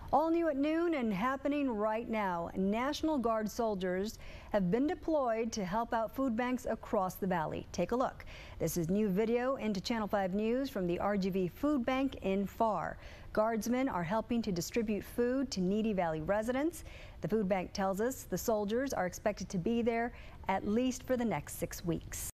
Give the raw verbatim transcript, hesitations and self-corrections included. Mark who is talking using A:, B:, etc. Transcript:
A: All new at noon and happening right now. National Guard soldiers have been deployed to help out food banks across the valley. Take a look. This is new video into Channel five News from the R G V Food Bank in Farr. Guardsmen are helping to distribute food to needy valley residents. The food bank tells us the soldiers are expected to be there at least for the next six weeks.